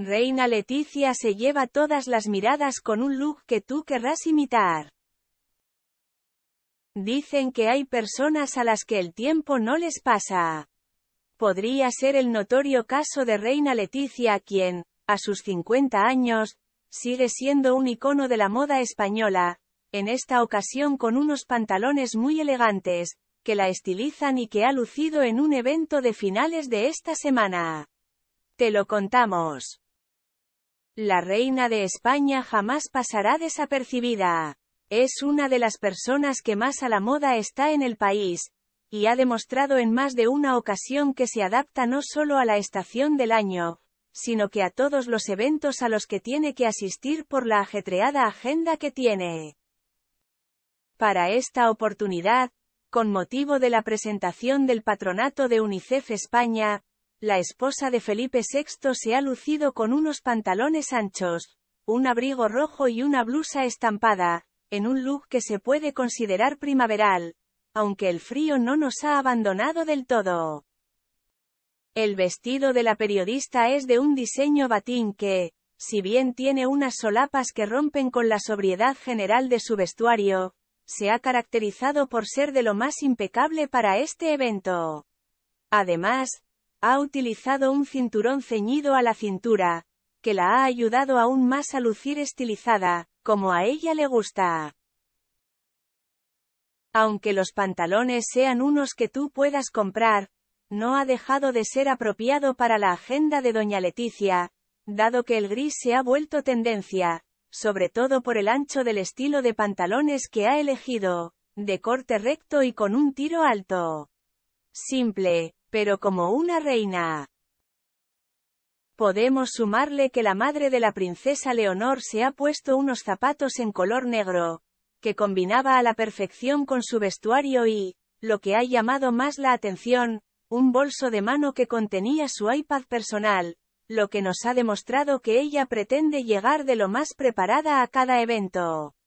Reina Letizia se lleva todas las miradas con un look que tú querrás imitar. Dicen que hay personas a las que el tiempo no les pasa. Podría ser el notorio caso de Reina Letizia, quien, a sus 50 años, sigue siendo un icono de la moda española, en esta ocasión con unos pantalones muy elegantes, que la estilizan y que ha lucido en un evento de finales de esta semana. Te lo contamos. La reina de España jamás pasará desapercibida. Es una de las personas que más a la moda está en el país, y ha demostrado en más de una ocasión que se adapta no solo a la estación del año, sino que a todos los eventos a los que tiene que asistir por la ajetreada agenda que tiene. Para esta oportunidad, con motivo de la presentación del patronato de UNICEF España, la esposa de Felipe VI se ha lucido con unos pantalones anchos, un abrigo rojo y una blusa estampada, en un look que se puede considerar primaveral, aunque el frío no nos ha abandonado del todo. El vestido de la periodista es de un diseño batín que, si bien tiene unas solapas que rompen con la sobriedad general de su vestuario, se ha caracterizado por ser de lo más impecable para este evento. Además, ha utilizado un cinturón ceñido a la cintura, que la ha ayudado aún más a lucir estilizada, como a ella le gusta. Aunque los pantalones sean unos que tú puedas comprar, no ha dejado de ser apropiado para la agenda de doña Letizia, dado que el gris se ha vuelto tendencia, sobre todo por el ancho del estilo de pantalones que ha elegido, de corte recto y con un tiro alto. Simple, pero como una reina. Podemos sumarle que la madre de la princesa Leonor se ha puesto unos zapatos en color negro, que combinaba a la perfección con su vestuario y, lo que ha llamado más la atención, un bolso de mano que contenía su iPad personal, lo que nos ha demostrado que ella pretende llegar de lo más preparada a cada evento.